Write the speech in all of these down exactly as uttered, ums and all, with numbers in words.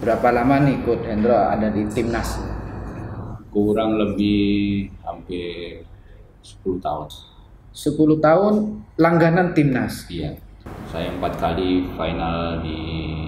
Berapa lama nih Coach Hendro ada di timnas? Kurang lebih hampir sepuluh tahun. sepuluh tahun langganan timnas. Iya. Saya empat kali final di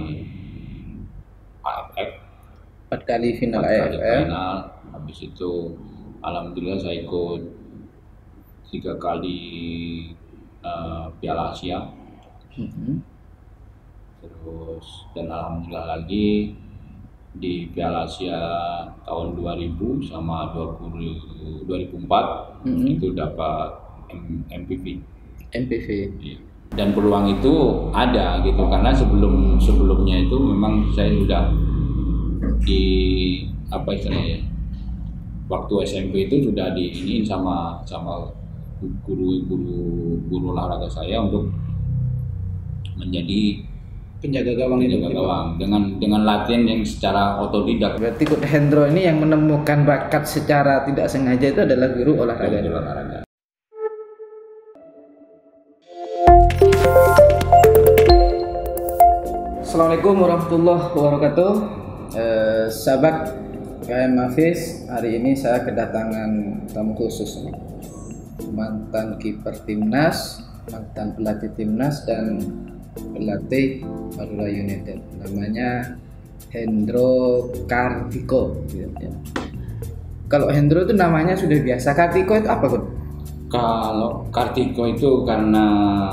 A F F. Empat kali final Empat A F F. kali final. Habis itu alhamdulillah saya ikut tiga kali uh, Piala Asia. Mm-hmm. Terus dan alhamdulillah lagi di Piala Asia tahun dua ribu sama dua ribu empat mm-hmm. itu dapat M V P. M V P. Iya. Dan peluang itu ada gitu karena sebelum sebelumnya itu memang saya sudah di apa istilahnya waktu S M P itu sudah diinin sama sama guru guru guru olahraga saya untuk menjadi penjaga gawang penjaga itu gawang dengan dengan latihan yang secara otodidak. Berarti Coach Hendro ini yang menemukan bakat secara tidak sengaja itu adalah guru olahraga. Guru olahraga. Assalamualaikum warahmatullahi wabarakatuh. Eh, sahabat K M Hafiz, hari ini saya kedatangan tamu khusus nih. Mantan kiper timnas, mantan pelatih timnas dan pelatih Madura United, namanya Hendro Kartiko. Ya. Kalau Hendro itu namanya sudah biasa, Kartiko itu apa, Kun? Kalau Kartiko itu karena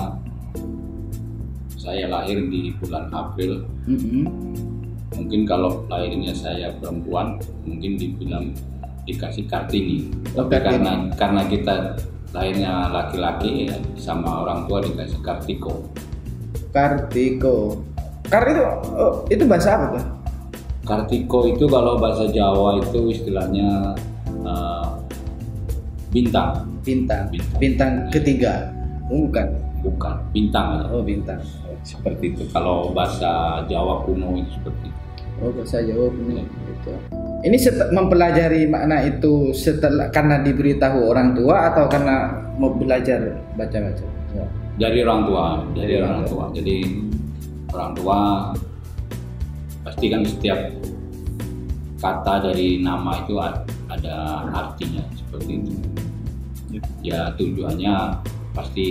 saya lahir di bulan April. Mm-hmm. Mungkin kalau lahirnya saya perempuan, mungkin dibilang dikasih Kartini. Oh, Tapi Kartini. karena karena kita lahirnya laki-laki, ya, sama orang tua dikasih Kartiko. Kartiko. Kar itu oh, itu bahasa apa, Pak? Kartiko itu kalau bahasa Jawa itu istilahnya uh, bintang. Bintang. Bintang. Bintang ketiga. Oh, bukan. Bukan bintang. Oh, bintang. Seperti itu. Kalau bahasa Jawa kuno itu seperti itu. Oh, bahasa Jawa punya gitu. Ini set- mempelajari makna itu setelah karena diberitahu orang tua atau karena mau belajar baca-baca? Ya. Dari orang tua, dari Dari orang orang tua. Jadi orang tua pasti kan setiap kata dari nama itu ada artinya seperti itu. Ya tujuannya pasti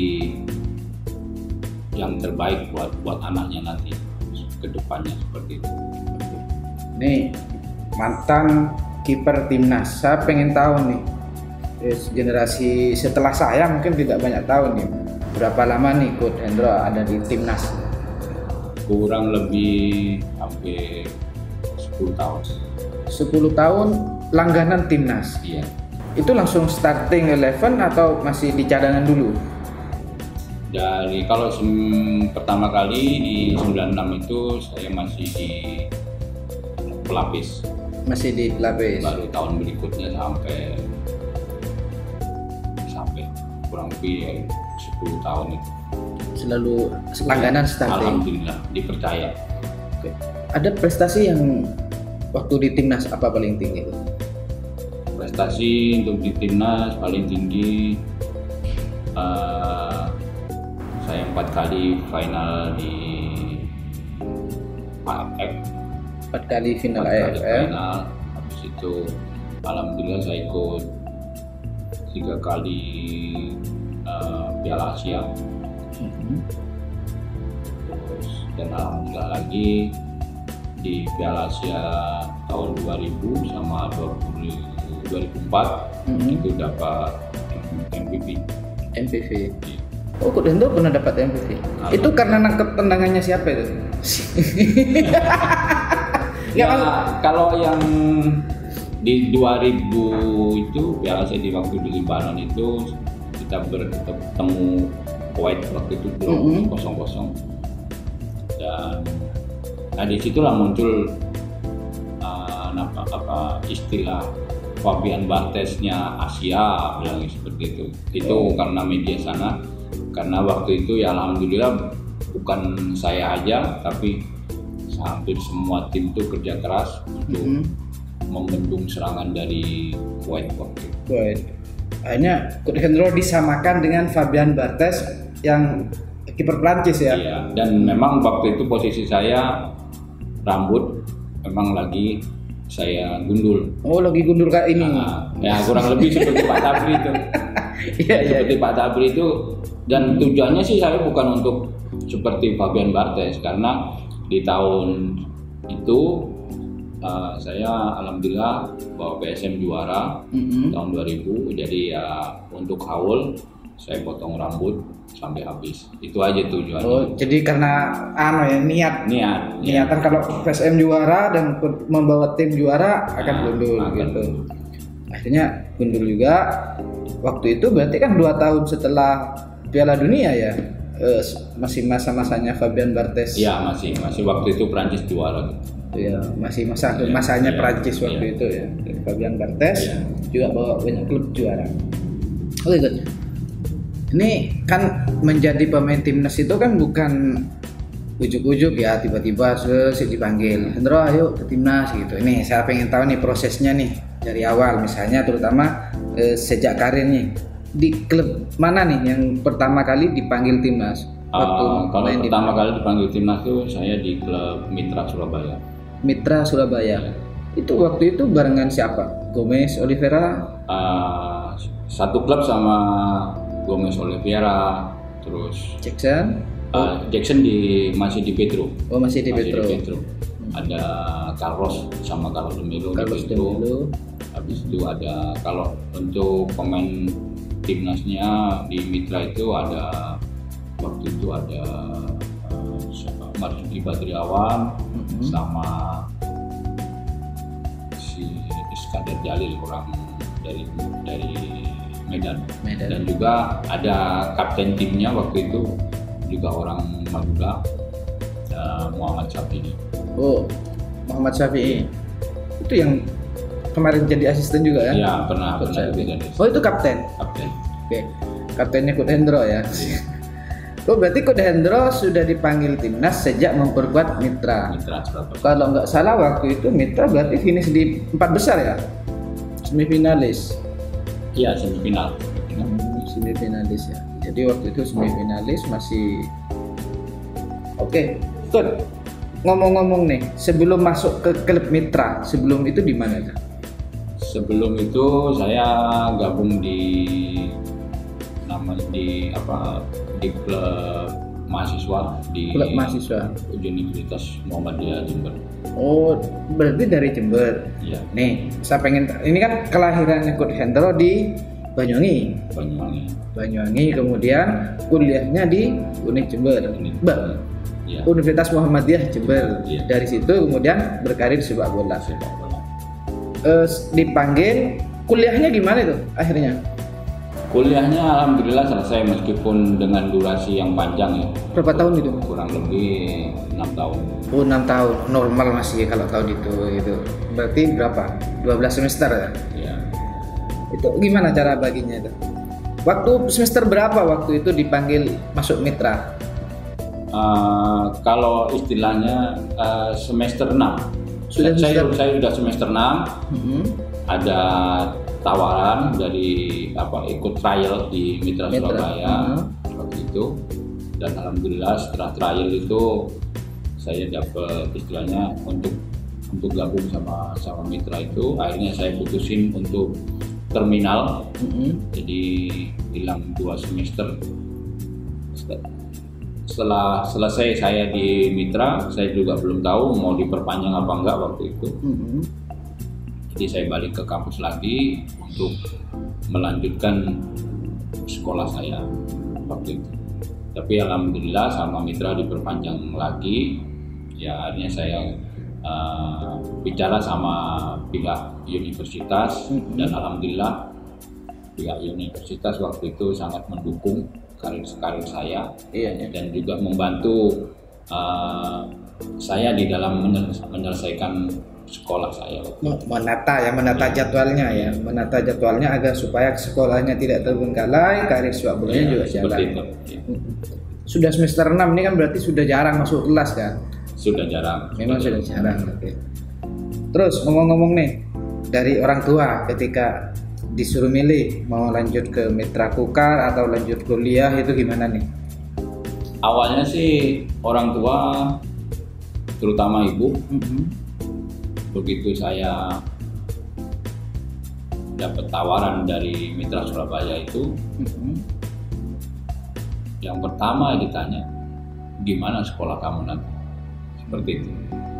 yang terbaik buat buat anaknya nanti ke depannya seperti itu. Nih mantan kiper timnas, saya pengen tahu nih generasi setelah saya mungkin tidak banyak tahu nih berapa lama nih Coach Hendro ada di timnas? Kurang lebih hampir sepuluh tahun. sepuluh tahun langganan timnas. Iya. Itu langsung starting eleven atau masih di cadangan dulu? Dari kalau sem- pertama kali di sembilan puluh enam itu saya masih di pelapis. Masih di pelapis. Baru tahun berikutnya sampai sampai kurang lebih ya, sepuluh tahun itu. Selalu langganan starting. Alhamdulillah dipercaya. Oke. Ada prestasi yang waktu di timnas apa paling tinggi? Prestasi untuk di timnas paling tinggi uh, saya empat kali final di A F F. Empat kali final empat A F kali F. final. Habis itu alhamdulillah saya ikut tiga kali uh, Piala Asia. Mm-hmm. Terus dan alhamdulillah lagi di Piala Asia tahun dua ribu sama dua ribu empat Mm-hmm. itu dapat M V P. M V P. Oh, Coach Hendro pernah dapat M V P. Halo. Itu karena nangkep tendangannya siapa itu? Ya, kalau yang di dua ribu itu Piala Asia di waktu di Lebanon itu kita bertemu Kuwait waktu itu Mm-hmm. kosong kosong dan nah disitulah muncul uh, apa, apa istilah Fabian Barthez-nya Asia bilang seperti itu. Itu Oh. karena media sana, karena waktu itu ya alhamdulillah bukan saya aja tapi hampir semua tim itu kerja keras untuk Mm-hmm. membendung serangan dari Kuwait waktu itu. Kuwait. Akhirnya Coach Hendro disamakan dengan Fabian Barthez yang kiper Prancis ya. Iya, dan memang waktu itu posisi saya rambut memang lagi saya gundul. Oh, lagi gundul kayak ini. Nah, ya kurang lebih seperti Pak Tabri itu. Iya, iya. Seperti Pak Tabri itu, dan tujuannya sih saya bukan untuk seperti Fabian Barthez, karena di tahun itu uh, saya alhamdulillah bawa P S M juara mm-hmm. tahun dua ribu. Jadi ya untuk haul saya potong rambut sampai habis. Itu aja tujuannya. Oh, jadi karena ano ya niat. Niat. Niatan ya. Kalau P S M juara dan membawa tim juara akan nah, gundul gitu. Gundul. Akhirnya gundul juga. Waktu itu berarti kan dua tahun setelah Piala Dunia ya. Eh, masih masa-masanya Fabian Barthez. Iya, masih masih waktu itu Prancis juara. Iya, masih masa ya, masanya ya, Prancis waktu ya. Itu ya. Fabian Barthez ya. Juga bawa banyak klub juara. Oh gitu. Ini kan menjadi pemain timnas itu kan bukan ujuk-ujuk ya tiba-tiba terus dipanggil Hendro ayo ke timnas gitu. Ini saya pengen tahu nih prosesnya nih dari awal, misalnya terutama eh, sejak karirnya di klub mana nih yang pertama kali dipanggil timnas? Waktu uh, kalau pertama kali dipanggil timnas itu saya di klub Mitra Surabaya. Mitra Surabaya. Ya. Itu waktu itu barengan siapa? Gomez, Oliveira? Uh, satu klub sama Gomez, Oliveira, terus Jackson. Uh, Jackson di masih di Petro. Oh masih di Petro. Di Petro. Hmm. Ada Carlos sama Carlos Demelo di Petro. Habis itu ada kalau untuk pemain timnasnya di Mitra itu ada waktu itu ada uh, siapa Marzuki Badriawan mm-hmm. sama si Iskandar Jalil orang dari dari Medan. Medan dan juga ada kapten timnya waktu itu juga orang Madura, uh, Muhammad Syafi'i. Oh, Muhammad Syafi'i itu yang kemarin jadi asisten juga ya? Iya, pernah pernah jadi asisten. Oh, itu kapten. Kapten. Oke. Kaptennya Coach Hendro ya. Oh, berarti Coach Hendro sudah dipanggil timnas sejak memperkuat Mitra. Mitra Kalau nggak salah waktu itu Mitra berarti finish di empat besar ya? Semifinalis. Iya, semifinal. Hmm, semifinalis ya. Jadi waktu itu semifinalis masih oke. Coach, ngomong-ngomong nih, sebelum masuk ke klub Mitra, sebelum itu di mana kan? Sebelum itu saya gabung di nama di apa di klub mahasiswa di klub mahasiswa Universitas Muhammadiyah Jember. Oh, berarti dari Jember. Iya. Nih, saya pengen ini kan kelahirannya Coach Hendro di Banyuwangi. Banyuwangi. Banyuwangi, kemudian kuliahnya di U N I Jember. Ba- ya. Universitas Muhammadiyah Jember. Ya. Dari situ kemudian berkarir sepak bola. Sepak bola. Uh, dipanggil, kuliahnya gimana itu akhirnya? Kuliahnya alhamdulillah selesai meskipun dengan durasi yang panjang ya. Berapa tahun itu? Kurang lebih enam tahun. Oh, enam tahun, normal masih kalau tahun itu itu. Berarti berapa? dua belas semester ya? Iya. Itu gimana cara baginya itu? Waktu semester berapa waktu itu dipanggil masuk Mitra? Uh, kalau istilahnya uh, semester enam. Sudah saya, semester... saya sudah semester enam. Mm-hmm. Ada tawaran dari apa ikut trial di Mitra, Mitra. Surabaya mm-hmm. waktu itu, dan alhamdulillah setelah trial itu saya dapat istilahnya untuk untuk gabung sama sama Mitra itu. Akhirnya saya putusin untuk terminal. Mm-hmm. Jadi hilang dua semester. Setelah selesai saya di Mitra, saya juga belum tahu mau diperpanjang apa enggak waktu itu. Mm-hmm. Jadi saya balik ke kampus lagi untuk melanjutkan sekolah saya waktu itu. Tapi alhamdulillah sama Mitra diperpanjang lagi. Ya akhirnya saya uh, bicara sama pihak universitas, mm-hmm. dan alhamdulillah pihak universitas waktu itu sangat mendukung karir-karir saya, iya, iya. dan juga membantu uh, saya di dalam menyelesaikan sekolah saya. Menata ya, menata ya. jadwalnya ya, menata jadwalnya agar supaya sekolahnya tidak terbengkalai, karir sepak bolanya ya, juga jalan. Itu, ya. Sudah semester enam ini kan berarti sudah jarang masuk kelas kan? Sudah jarang. Memang sudah, sudah jarang. Oke. Terus ngomong-ngomong nih, dari orang tua ketika disuruh milih mau lanjut ke Mitra Kukar atau lanjut kuliah itu gimana nih? Awalnya sih orang tua, terutama ibu, mm-hmm. begitu saya dapat tawaran dari Mitra Surabaya itu, Mm-hmm. yang pertama ditanya, gimana sekolah kamu nanti? Seperti itu.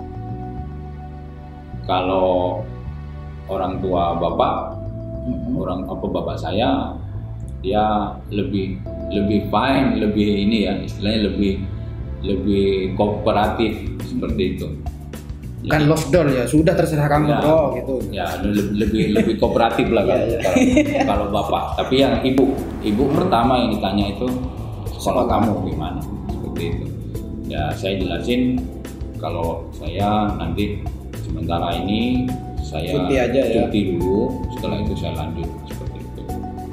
Kalau orang tua bapak, Mm-hmm. orang apa bapak saya, dia lebih lebih fine, lebih ini ya, istilahnya lebih lebih kooperatif seperti itu. Kan Jadi, lost door ya, sudah terserah kamu Ya. bro gitu. ya lebih lebih, lebih kooperatif lah kalau, Iya, iya. kalau kalau bapak. Tapi yang ibu, ibu pertama yang ditanya itu sekolah kamu gimana, seperti itu. Ya saya jelasin kalau saya nanti sementara ini saya Cuti aja ya. cuti dulu, setelah itu saya lanjut seperti itu.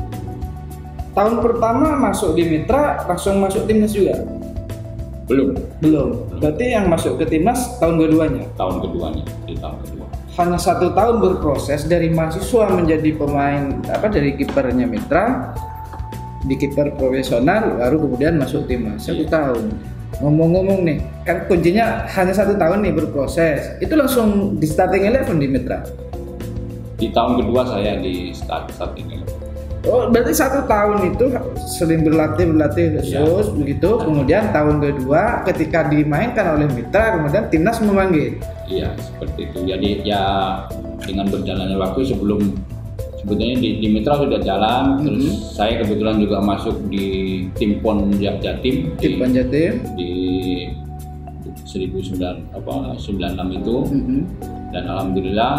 Tahun pertama masuk di Mitra langsung masuk timnas juga? Belum, Belum. Berarti yang masuk ke timnas tahun keduanya. tahun keduanya, di tahun kedua. Hanya satu tahun berproses dari mahasiswa menjadi pemain apa dari kipernya Mitra di kiper profesional, baru kemudian masuk timnas satu Iya. tahun. Ngomong-ngomong nih, kan kuncinya hanya satu tahun nih berproses. Itu langsung di starting eleven di Mitra. Di tahun kedua saya di start starting eleven. Oh, berarti satu tahun itu sering berlatih berlatih khusus begitu. Kemudian tahun kedua ketika dimainkan oleh Mitra, kemudian timnas memanggil. Iya, seperti itu. Jadi ya dengan berjalannya waktu sebelum sebetulnya di, di Mitra sudah jalan, terus Mhm. saya kebetulan juga masuk di tim Pon Jatim Tim di, Panjatim. di seribu sembilan ratus sembilan puluh enam itu, Mhm. dan alhamdulillah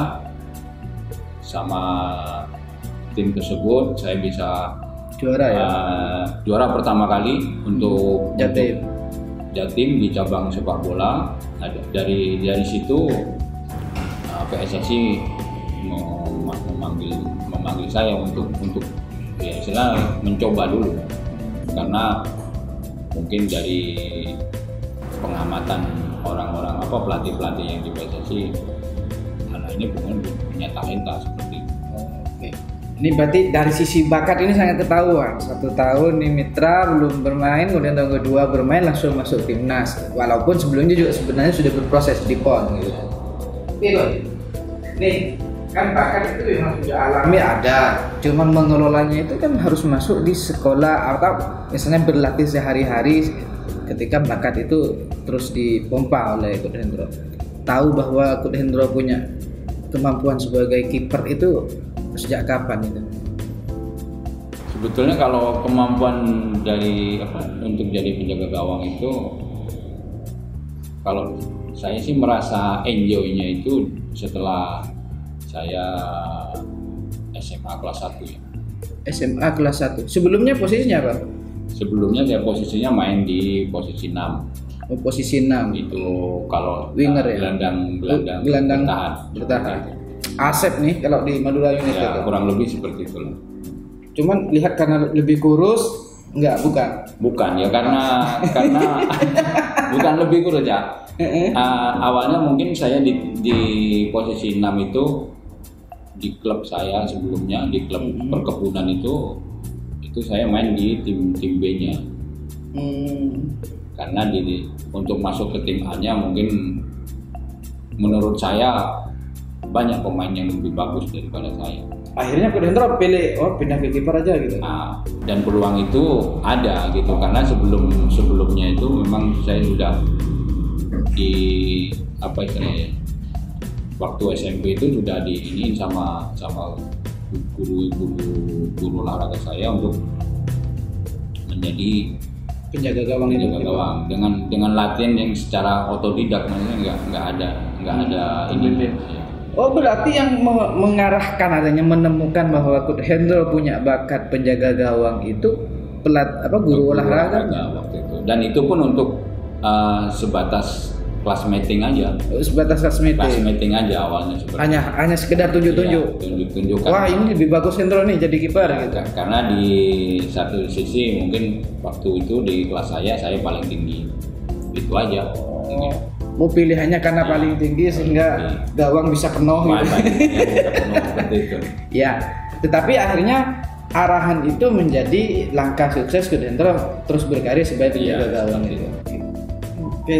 sama tim tersebut saya bisa Juara ya. uh, juara pertama kali untuk Jatim. untuk Jatim di cabang sepak bola. Ada dari dari situ uh, P S S I mem- memanggil memanggil saya untuk untuk ya istilah mencoba dulu, karena mungkin dari pengamatan orang-orang apa pelatih-pelatih yang di P S S I, anak ini bukan punya talenta seperti itu. Oke. Ini berarti dari sisi bakat ini sangat ketahuan. Satu tahun di Mitra belum bermain, kemudian tahun kedua bermain langsung masuk timnas. Walaupun sebelumnya juga sebenarnya sudah berproses di Pon gitu. Gitu. Nih, kan bakat itu memang sudah alami ada. Cuman mengelolanya itu kan harus masuk di sekolah atau misalnya berlatih sehari-hari ketika bakat itu terus dipompa oleh Coach Hendro. Tahu bahwa Coach Hendro punya kemampuan sebagai kiper itu sejak kapan itu? Sebetulnya kalau kemampuan dari apa untuk jadi penjaga gawang itu, kalau saya sih merasa enjoy-nya itu setelah saya S M A kelas satu ya. S M A kelas satu. Sebelumnya posisinya apa? Sebelumnya saya posisinya main di posisi enam. Oh, posisi enam. Itu kalau Winger uh, ya? gelandang gelandang, Gelandang bertahan. bertahan. Asep nih kalau di Madura United Ya, itu. kurang lebih seperti itu. Cuman lihat karena lebih kurus, enggak, bukan. Bukan ya, karena karena bukan lebih kurus ya. Uh, awalnya mungkin saya di, di posisi enam itu di klub saya sebelumnya, di klub Mm-hmm. perkebunan itu itu saya main di tim tim B-nya. Hmm. Karena di untuk masuk ke tim A-nya mungkin menurut saya banyak pemain yang lebih bagus daripada saya. Akhirnya Coach Hendro pilih oh pindah ke kiper aja gitu. Nah, dan peluang itu ada gitu, karena sebelum sebelumnya itu memang saya sudah di apa istilahnya, waktu S M P itu sudah diinin sama sama guru guru guru olahraga saya untuk menjadi Penjaga gawang ini. penjaga gawang dengan dengan latihan yang secara otodidak, maksudnya nggak nggak ada nggak ada ini. Ya. Oh, berarti yang me- mengarahkan adanya menemukan bahwa Coach Hendro punya bakat penjaga gawang itu pelat apa guru olahraga. waktu itu, dan itu pun untuk uh, sebatas kelas meeting aja, Oh, sebatas kelas kelas meeting. meeting aja awalnya seperti Hanya hanya sekedar tunjuk-tunjuk. Iya, tunjuk-tunjuk. Wah, ini lebih bagus Hendro nih jadi kiper gitu. Ka- karena di satu sisi mungkin waktu itu di kelas saya saya paling tinggi, itu aja. Oh, mau pilihannya karena paling tinggi sehingga gawang bisa penuh Main gitu. banyak yang bisa penuh seperti itu. Ya, tetapi akhirnya arahan itu menjadi langkah sukses Coach Hendro terus berkarya sebagai penjaga Iya, gawang seperti itu. Oke,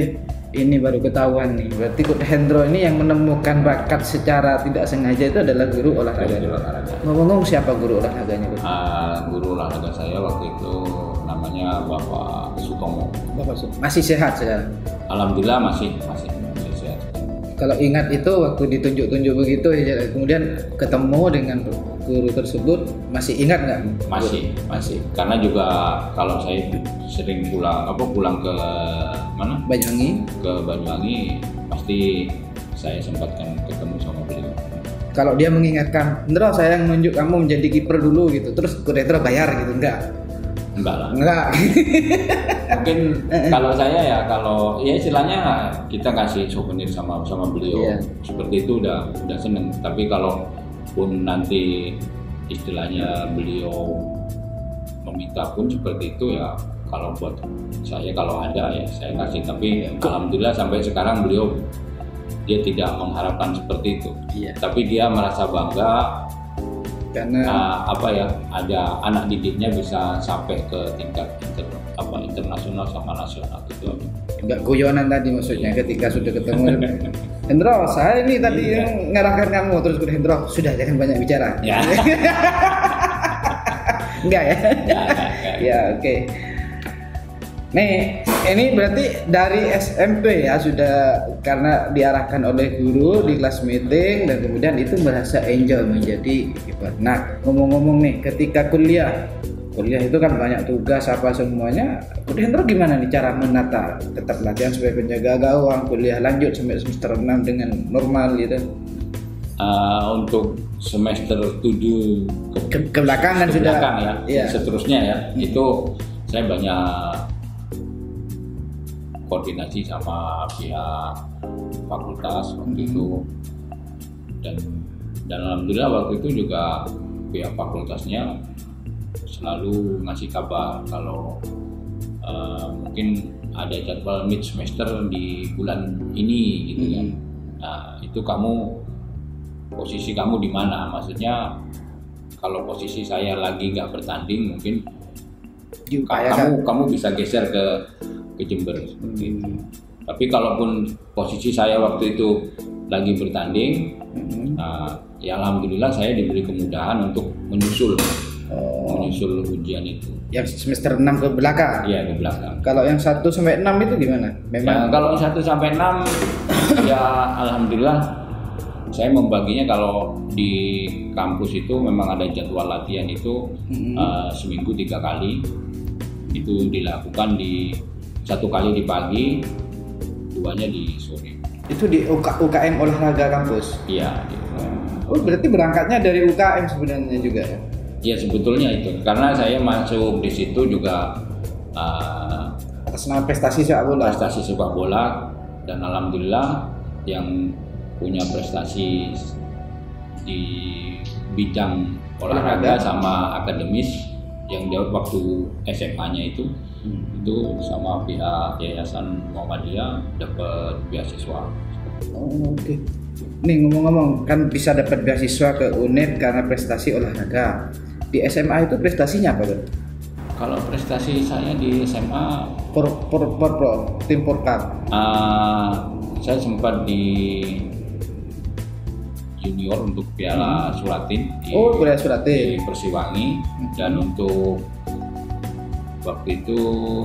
ini baru ketahuan nih. Berarti Coach Hendro ini yang menemukan bakat secara tidak sengaja itu adalah guru olahraga. Guru olahraga. Ngomong-ngomong, siapa guru olahraganya, Coach? Uh, guru olahraga saya waktu itu namanya Bapak Sutomo. Bapak Su- masih sehat sekarang? Alhamdulillah masih masih masih sehat. Kalau ingat itu waktu ditunjuk-tunjuk begitu ya, kemudian ketemu dengan guru tersebut, masih ingat nggak? Masih, masih. Karena juga kalau saya sering pulang apa pulang ke mana? Banyuwangi. Ke Banyuwangi pasti saya sempatkan ketemu sama beliau. Kalau dia mengingatkan, Hendro saya yang nunjuk kamu menjadi kiper dulu gitu, terus Coach Hendro bayar gitu, enggak? Enggak lah. Enggak. Mungkin kalau saya ya kalau ya istilahnya kita kasih souvenir sama sama beliau. Iya. Seperti itu udah udah seneng. Tapi kalau pun nanti istilahnya beliau meminta pun seperti itu ya, kalau buat saya kalau ada ya saya kasih. Tapi alhamdulillah sampai sekarang beliau dia tidak mengharapkan seperti itu. Iya. Tapi dia merasa bangga Karena uh, apa ya ada anak didiknya bisa sampai ke tingkat inter, apa internasional sama nasional gitu. enggak guyonan tadi maksudnya ketika sudah ketemu. Hendro, saya ini tadi Iya. yang ngarahkan kamu, terus Coach Hendro, sudah jangan banyak bicara. Ya. Enggak ya? Ya, ya, ya. Ya, oke. Nih, ini berarti dari S M P ya sudah, karena diarahkan oleh guru di kelas meeting dan kemudian itu merasa enjoy menjadi kiper. Nah, ngomong-ngomong nih, ketika kuliah, kuliah itu kan banyak tugas apa semuanya. Coach Hendro gimana nih cara menata? Tetap latihan sebagai penjaga gawang, kuliah lanjut sampai semester enam dengan normal gitu. Uh, untuk semester tujuh ke, Ke, ke belakang kan ke sudah. belakang ya, Iya. seterusnya ya, itu saya banyak koordinasi sama pihak fakultas waktu Hmm. itu, dan dan alhamdulillah waktu itu juga pihak fakultasnya selalu ngasih kabar kalau uh, mungkin ada jadwal mid semester di bulan ini gitu kan. Hmm. Nah itu kamu posisi kamu di mana? Maksudnya kalau posisi saya lagi nggak bertanding mungkin Diupayakan. kamu kamu bisa geser ke ke Jember seperti itu. Hmm. Tapi kalaupun posisi saya waktu itu lagi bertanding, Hmm. nah, ya alhamdulillah saya diberi kemudahan untuk menyusul Oh, menyusul ujian itu. yang semester enam ke belakang. Iya, ke belakang. Kalau yang satu sampai enam itu gimana? Ya, Memang kalau satu sampai enam ya alhamdulillah saya membaginya kalau di kampus itu memang ada jadwal latihan itu Mhm. uh, seminggu tiga kali. Itu dilakukan di satu kali di pagi, duanya di sore. itu di U K, U K M olahraga kampus. Iya, gitu. Oh, berarti berangkatnya dari U K M sebenarnya juga ya? Ya sebetulnya itu karena saya masuk di situ juga uh, Atas nama prestasi sepak bola. prestasi sepak bola, dan alhamdulillah yang punya prestasi di bidang olahraga Olahraga. sama akademis yang dia waktu S M A-nya itu Hmm. itu sama pihak Yayasan Muhammadiyah dapat beasiswa. Oh, oke. Nih ngomong-ngomong, kan bisa dapat beasiswa ke U N E D karena prestasi olahraga. Di S M A itu prestasinya apa tuh? Kalau prestasi saya di S M A, Por, por, por, por, tim Porkap. uh, saya sempat di junior untuk Piala Suratin di, Oh, Piala di Suratin. Persiwangi, dan untuk waktu itu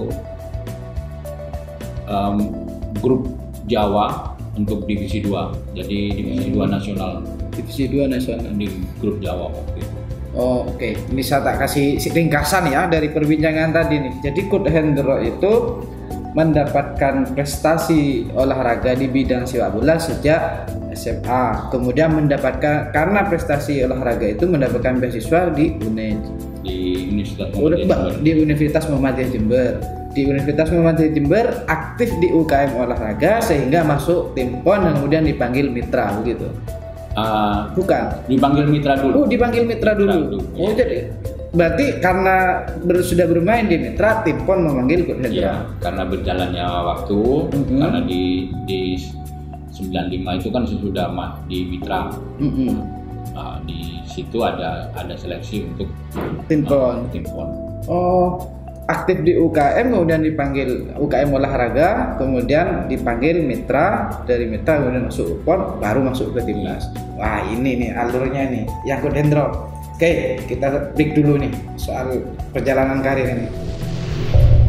um, grup Jawa untuk divisi dua, jadi divisi dua nasional Divisi dua nasional. di grup Jawa waktu itu. Oh, oke. Ini saya tak kasih ringkasan ya dari perbincangan tadi nih. Jadi Coach Hendro itu mendapatkan prestasi olahraga di bidang sepak bola sejak S M A. Kemudian mendapatkan, karena prestasi olahraga itu mendapatkan beasiswa di U N E D. Di Universitas Udah, Muhammadiyah Mbak, Jember. di Universitas Muhammadiyah Jember. Di Universitas Muhammadiyah Jember aktif di U K M olahraga sehingga masuk tim PON dan kemudian dipanggil mitra begitu. Uh, Bukan. dipanggil mitra Oh, dulu. dipanggil mitra dulu. Mitra dulu, Oh, iya. jadi berarti karena ber- sudah bermain di mitra, tim PON memanggil Coach Hendro. Ya, karena berjalannya waktu, Mhm. karena di di sembilan puluh lima itu kan sudah mah di mitra. Mm-mm. Nah, di situ ada ada seleksi untuk Tim uh, PON. tim PON. Oh, aktif di U K M, kemudian dipanggil U K M olahraga, kemudian dipanggil mitra, dari mitra kemudian masuk U P O N, baru masuk ke timnas. Wah ini nih alurnya nih yang Coach Hendro. Oke, kita break dulu nih soal perjalanan karir ini.